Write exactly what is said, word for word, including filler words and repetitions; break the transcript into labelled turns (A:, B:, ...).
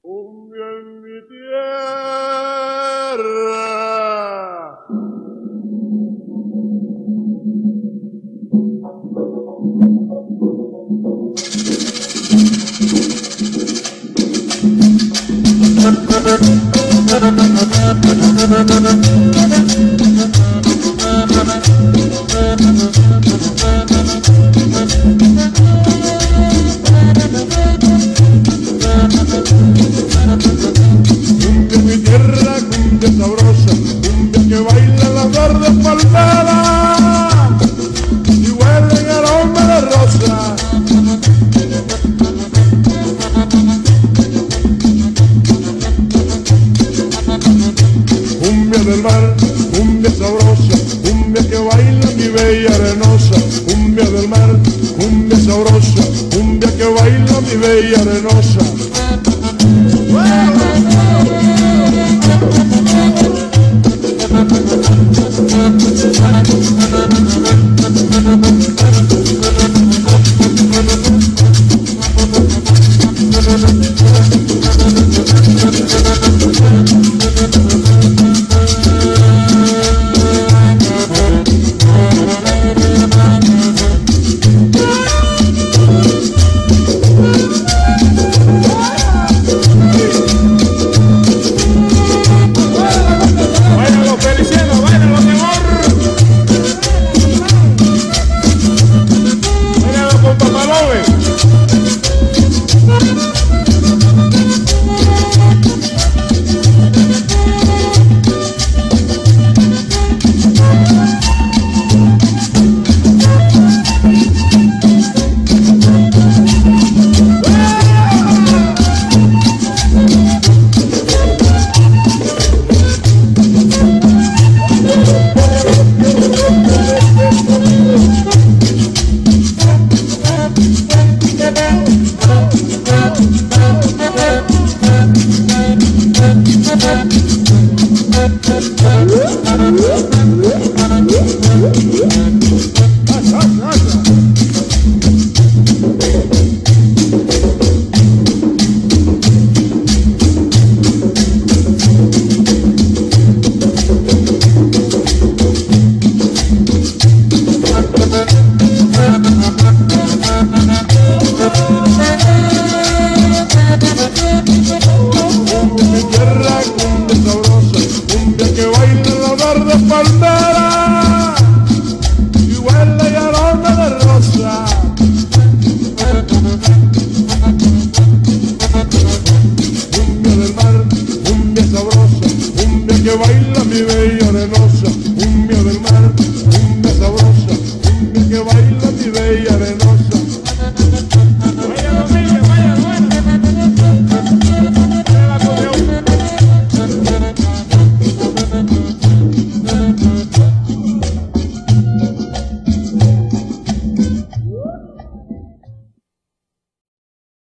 A: cumbia en mi tierra. Cumbia en mi tierra, cumbia sabrosa, cumbia que baila las verdes palmeras y huele el aroma de rosa. Cumbia del mar, cumbia sabrosa, cumbia que baila mi bella arenosa. Cumbia del mar, cumbia sabrosa, cumbia que baila mi bella arenosa. Papalobe.